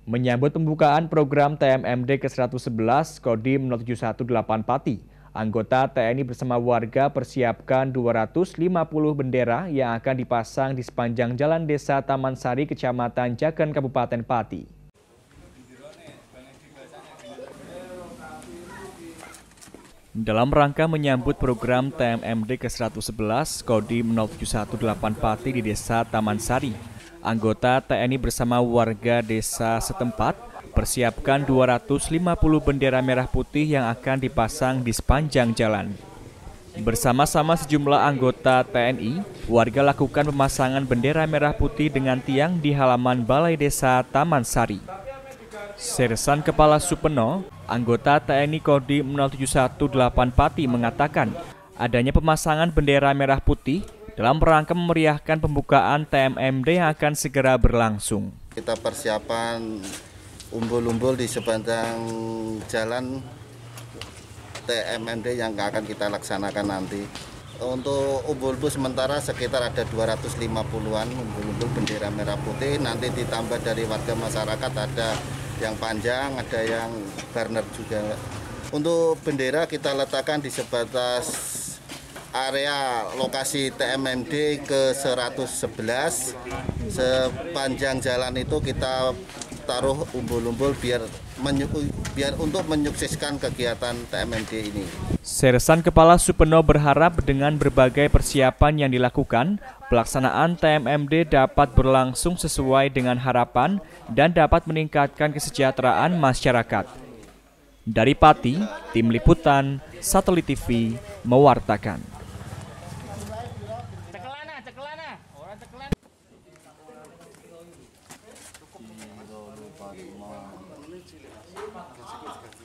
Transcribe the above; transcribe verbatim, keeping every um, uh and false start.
Menyambut pembukaan program T M M D ke seratus sebelas Kodim nol tujuh satu delapan Pati, anggota T N I bersama warga persiapkan dua ratus lima puluh bendera yang akan dipasang di sepanjang jalan desa Taman Sari, Kecamatan Jaken, Kabupaten Pati. Dalam rangka menyambut program T M M D ke seratus sebelas Kodim nol tujuh satu delapan Pati di desa Taman Sari, anggota T N I bersama warga desa setempat persiapkan dua ratus lima puluh bendera merah putih yang akan dipasang di sepanjang jalan. Bersama-sama sejumlah anggota T N I, warga lakukan pemasangan bendera merah putih dengan tiang di halaman Balai Desa Taman Sari. Sersan Kepala Supeno, anggota T N I Kodim nol tujuh satu delapan Pati mengatakan adanya pemasangan bendera merah putih dalam rangka memeriahkan pembukaan T M M D yang akan segera berlangsung. Kita persiapan umbul-umbul di sepanjang jalan T M M D yang akan kita laksanakan nanti. Untuk umbul-umbul sementara sekitar ada dua ratus lima puluhan umbul-umbul bendera merah putih. Nanti ditambah dari warga masyarakat ada yang panjang, ada yang banner juga. Untuk bendera kita letakkan di sebatas area lokasi T M M D ke seratus sebelas. Sepanjang jalan itu kita taruh umbul-umbul biar biar untuk menyukseskan kegiatan T M M D ini. Sersan Kepala Supeno berharap dengan berbagai persiapan yang dilakukan, pelaksanaan T M M D dapat berlangsung sesuai dengan harapan dan dapat meningkatkan kesejahteraan masyarakat. Dari Pati, Tim Liputan, Satelit T V, mewartakan. Cukup.